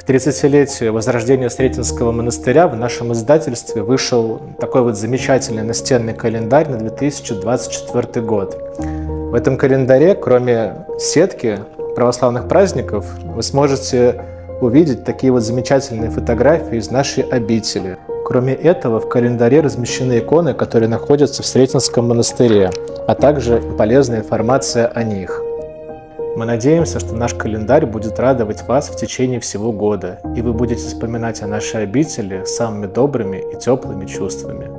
К 30-летию возрождения Сретенского монастыря в нашем издательстве вышел такой вот замечательный настенный календарь на 2024 год. В этом календаре, кроме сетки православных праздников, вы сможете увидеть такие вот замечательные фотографии из нашей обители. Кроме этого, в календаре размещены иконы, которые находятся в Сретенском монастыре, а также полезная информация о них. Мы надеемся, что наш календарь будет радовать вас в течение всего года, и вы будете вспоминать о нашей обители самыми добрыми и теплыми чувствами.